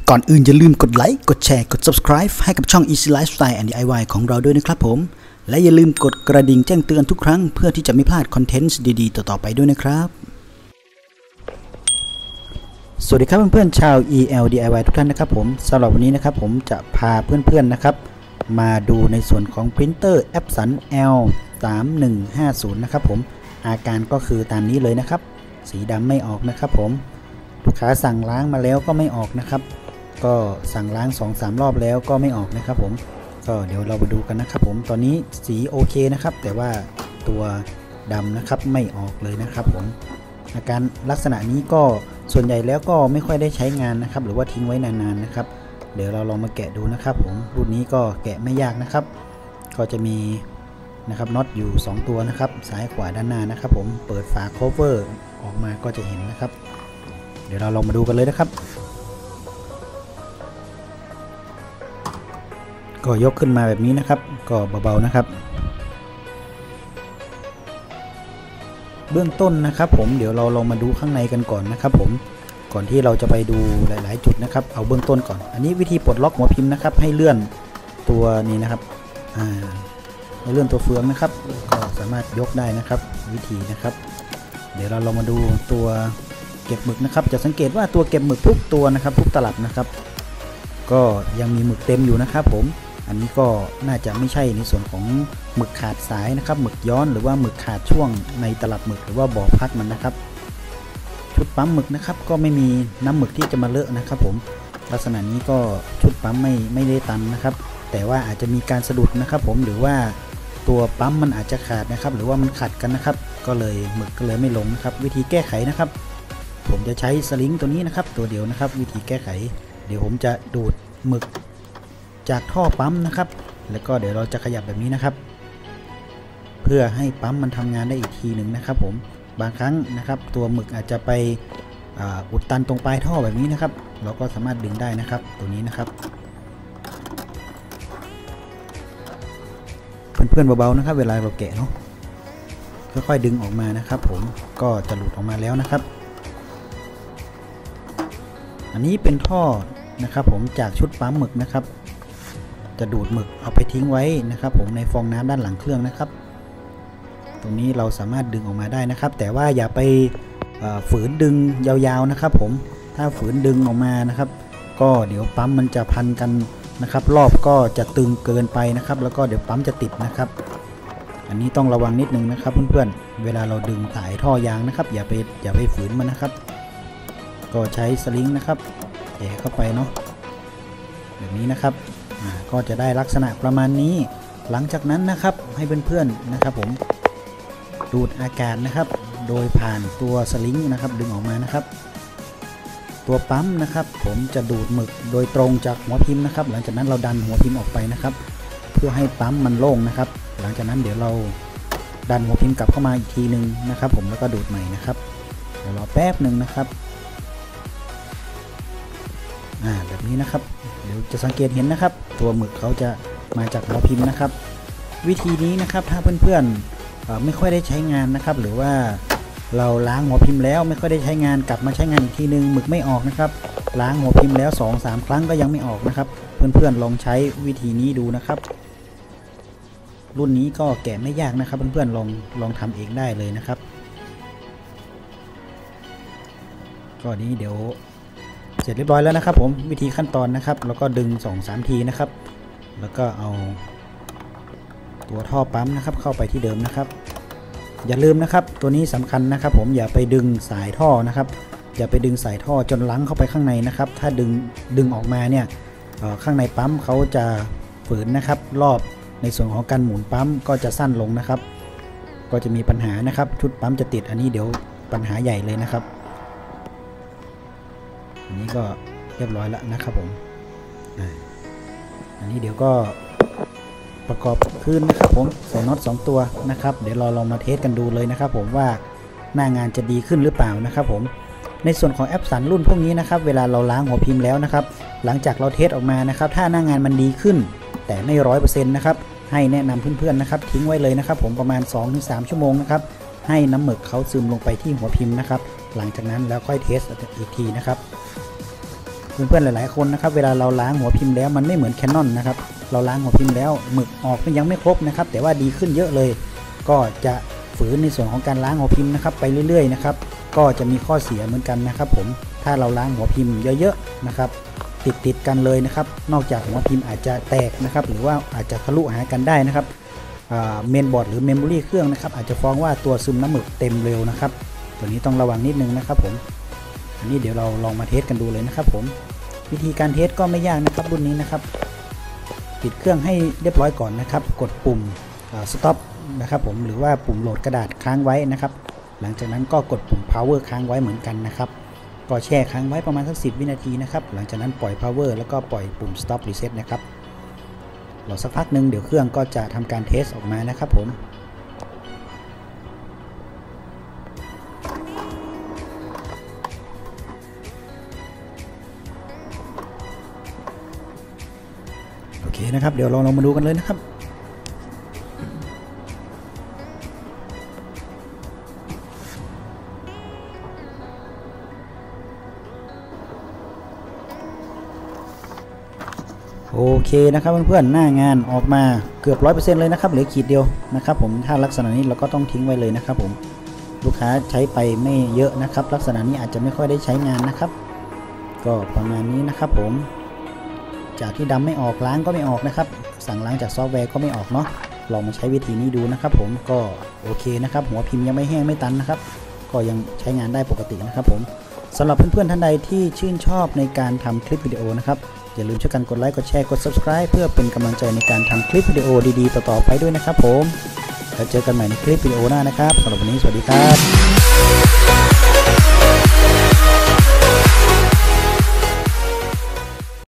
ก่อนอื่นอย่าลืมกดไลค์กดแชร์กด subscribe ให้กับช่อง Easy Lifestyle and DIY ของเราด้วยนะครับผมและอย่าลืมกดกระดิ่งแจ้งเตือนทุกครั้งเพื่อที่จะไม่พลาดคอนเทนต์ดีๆต่อๆไปด้วยนะครับสวัสดีครับเพื่อนๆชาว EL DIY ทุกท่านนะครับผมสำหรับวันนี้นะครับผมจะพาเพื่อนๆนะครับมาดูในส่วนของ Printer Epson L3150 นะครับผมอาการก็คือตามนี้เลยนะครับสีดำไม่ออกนะครับผมลูกค้าสั่งล้างมาแล้วก็ไม่ออกนะครับก็สั่งล้าง 2-3 รอบแล้วก็ไม่ออกนะครับผมก็เดี๋ยวเรามาดูกันนะครับผมตอนนี้สีโอเคนะครับแต่ว่าตัวดำนะครับไม่ออกเลยนะครับผมอาการลักษณะนี้ก็ส่วนใหญ่แล้วก็ไม่ค่อยได้ใช้งานนะครับหรือว่าทิ้งไว้นานๆนะครับเดี๋ยวเราลองมาแกะดูนะครับผมรุ่นนี้ก็แกะไม่ยากนะครับก็จะมีนะครับน็อตอยู่2ตัวนะครับซ้ายขวาด้านหน้านะครับผมเปิดฝา cover ออกมาก็จะเห็นนะครับเดี๋ยวเราลองมาดูกันเลยนะครับก็ยกขึ้นมาแบบนี้นะครับก็เบาๆนะครับเบื้องต้นนะครับผมเดี๋ยวเราลองมาดูข้างในกันก่อนนะครับผมก่อนที่เราจะไปดูหลายๆจุดนะครับเอาเบื้องต้นก่อนอันนี้วิธีปลดล็อกหัวพิมพ์นะครับให้เลื่อนตัวนี้นะครับให้เลื่อนตัวเฟืองนะครับก็สามารถยกได้นะครับวิธีนะครับเดี๋ยวเราลองมาดูตัวเก็บหมึกนะครับจะสังเกตว่าตัวเก็บหมึกทุกตัวนะครับทุกตลับนะครับก็ยังมีหมึกเต็มอยู่นะครับผมอันนี้ก็น่าจะไม่ใช่ในส่วนของหมึกขาดสายนะครับหมึกย้อนหรือว่าหมึกขาดช่วงในตลับหมึกหรือว่าบ่อพักมันนะครับชุดปั๊มหมึกนะครับก็ไม่มีน้ำหมึกที่จะมาเลอะนะครับผมลักษณะนี้ก็ชุดปั๊มไม่ได้ตันนะครับแต่ว่าอาจจะมีการสะดุดนะครับผมหรือว่าตัวปั๊มมันอาจจะขาดนะครับหรือว่ามันขัดกันนะครับก็เลยหมึกก็เลยไม่ลงนะครับวิธีแก้ไขนะครับผมจะใช้สลิงตัวนี้นะครับตัวเดียวนะครับวิธีแก้ไขเดี๋ยวผมจะดูดหมึกจากท่อปั๊มนะครับแล้วก็เดี๋ยวเราจะขยับแบบนี้นะครับเพื่อให้ปั๊มมันทำงานได้อีกทีหนึ่งนะครับผมบางครั้งนะครับตัวหมึกอาจจะไปอุดตันตรงปลายท่อแบบนี้นะครับเราก็สามารถดึงได้นะครับตัวนี้นะครับเพื่อนๆเบาๆนะครับเวลาเราแกะเนาะค่อยๆดึงออกมานะครับผมก็จะหลุดออกมาแล้วนะครับอันนี้เป็นท่อนะครับผมจากชุดปั๊มหมึกนะครับจะดูดหมึกเอาไปทิ้งไว้นะครับผมในฟองน้ำด้านหลังเครื่องนะครับตรงนี้เราสามารถดึงออกมาได้นะครับแต่ว่าอย่าไปฝืนดึงยาวๆนะครับผมถ้าฝืนดึงออกมานะครับก็เดี๋ยวปั๊มมันจะพันกันนะครับรอบก็จะตึงเกินไปนะครับแล้วก็เดี๋ยวปั๊มจะติดนะครับอันนี้ต้องระวังนิดนึงนะครับเพื่อนๆเวลาเราดึงสายท่อยางนะครับอย่าไปฝืนมันนะครับก็ใช้สลิงนะครับแหย่เข้าไปเนาะแบบนี้นะครับก็จะได้ลักษณะประมาณนี้หลังจากนั้นนะครับให้เพื่อนๆนะครับผมดูดอากาศนะครับโดยผ่านตัวสลิงนะครับดึงออกมานะครับตัวปั๊มนะครับผมจะดูดหมึกโดยตรงจากหัวพิมพ์นะครับหลังจากนั้นเราดันหัวพิมพ์ออกไปนะครับเพื่อให้ปั๊มมันโล่งนะครับหลังจากนั้นเดี๋ยวเราดันหัวพิมพ์กลับเข้ามาอีกทีนึงนะครับผมแล้วก็ดูดใหม่นะครับเดี๋ยวรอแป๊บหนึ่งนะครับแบบนี้นะครับเดี๋ยวจะสังเกตเห็นนะครับตัวหมึกเขาจะมาจากหัวพิมพ์นะครับวิธีนี้นะครับถ้าเพื่อนๆไม่ค่อยได้ใช้งานนะครับหรือว่าเราล้างหัวพิมพ์แล้วไม่ค่อยได้ใช้งานกลับมาใช้งานอีกทีนึงหมึกไม่ออกนะครับล้างหัวพิมพ์แล้ว 2-3 ครั้งก็ยังไม่ออกนะครับเพื่อนๆลองใช้วิธีนี้ดูนะครับรุ่นนี้ก็แกะไม่ยากนะครับเพื่อนๆลองทำเองได้เลยนะครับก็นี้เดี๋ยวเสร็จเรียบร้อยแล้วนะครับผมวิธีขั้นตอนนะครับแล้วก็ดึง 2-3 ทีนะครับแล้วก็เอาตัวท่อปั๊มนะครับเข้าไปที่เดิมนะครับอย่าลืมนะครับตัวนี้สำคัญนะครับผมอย่าไปดึงสายท่อนะครับอย่าไปดึงสายท่อจนลังเข้าไปข้างในนะครับถ้าดึงออกมาเนี่ยข้างในปั๊มเขาจะฝืนนะครับรอบในส่วนของการหมุนปั๊มก็จะสั้นลงนะครับก็จะมีปัญหานะครับชุดปั๊มจะติดอันนี้เดี๋ยวปัญหาใหญ่เลยนะครับอันนี้ก็เรียบร้อยแล้วนะครับผมอันนี้เดี๋ยวก็ประกอบขึ้นนะครับผมใส่น็อต2ตัวนะครับเดี๋ยวเราลองมาเทสกันดูเลยนะครับผมว่าหน้างานจะดีขึ้นหรือเปล่านะครับผมในส่วนของแอปสันรุ่นพวกนี้นะครับเวลาเราล้างหัวพิมพ์แล้วนะครับหลังจากเราเทสออกมานะครับถ้าหน้างานมันดีขึ้นแต่ไม่ 100% นะครับให้แนะนำเพื่อนๆนะครับทิ้งไว้เลยนะครับผมประมาณ 2-3 ชั่วโมงนะครับให้น้ำหมึกเขาซึมลงไปที่หัวพิมพ์นะครับหลังจากนั้นแล้วค่อยเทสอีกทีนะครับเพื่อนๆหลายๆคนนะครับเวลาเราล้างหัวพิมพ์แล้วมันไม่เหมือน Canon นะครับเราล้างหัวพิมพ์แล้วหมึกออกมันยังไม่ครบนะครับแต่ว่าดีขึ้นเยอะเลยก็จะฝืนในส่วนของการล้างหัวพิมพ์นะครับไปเรื่อยๆนะครับก็จะมีข้อเสียเหมือนกันนะครับผมถ้าเราล้างหัวพิมพ์เยอะๆนะครับติดกันเลยนะครับนอกจากหัวพิมพ์อาจจะแตกนะครับหรือว่าอาจจะทะลุหากันได้นะครับเมนบอร์ดหรือเมมโมรี่เครื่องนะครับอาจจะฟ้องว่าตัวซึมน้ำหมึกเต็มเร็วนะครับตัวนี้ต้องระวังนิดนึงนะครับผมอันนี้เดี๋ยวเราลองมาเทสกันดูเลยนะครับผมวิธีการเทสก็ไม่ยากนะครับรุ่นนี้นะครับปิดเครื่องให้เรียบร้อยก่อนนะครับกดปุ่มstop นะครับผมหรือว่าปุ่มโหลดกระดาษค้างไว้นะครับหลังจากนั้นก็กดปุ่ม power ค้างไว้เหมือนกันนะครับก็แช่ค้างไว้ประมาณสัก10 วินาทีนะครับหลังจากนั้นปล่อย power แล้วก็ปล่อยปุ่ม stop reset นะครับรอสักพักหนึ่งเดี๋ยวเครื่องก็จะทำการเทสออกมานะครับผมโอเคนะครับเดี๋ยวเรามาดูกันเลยนะครับโอเคนะครับเพื่อนๆหน้างานออกมาเกือบ 100% เลยนะครับเหลือขีดเดียวนะครับผมถ้าลักษณะนี้เราก็ต้องทิ้งไว้เลยนะครับผมลูกค้าใช้ไปไม่เยอะนะครับลักษณะนี้อาจจะไม่ค่อยได้ใช้งานนะครับก็ประมาณนี้นะครับผมจากที่ดำไม่ออกล้างก็ไม่ออกนะครับสั่งล้างจากซอฟต์แวร์ก็ไม่ออกเนาะลองมาใช้วิธีนี้ดูนะครับผมก็โอเคนะครับหัวพิมพ์ยังไม่แห้งไม่ตันนะครับก็ยังใช้งานได้ปกตินะครับผมสำหรับเพื่อนๆท่านใดที่ชื่นชอบในการทำคลิปวิดีโอนะครับอย่าลืมช่วยกันกดไลค์กดแชร์กด subscribe เพื่อเป็นกำลังใจในการทำคลิปวิดีโอดีๆต่อๆไปด้วยนะครับผมแล้วเจอกันใหม่ในคลิปวิดีโอหน้านะครับสำหรับวันนี้สวัสดีครับ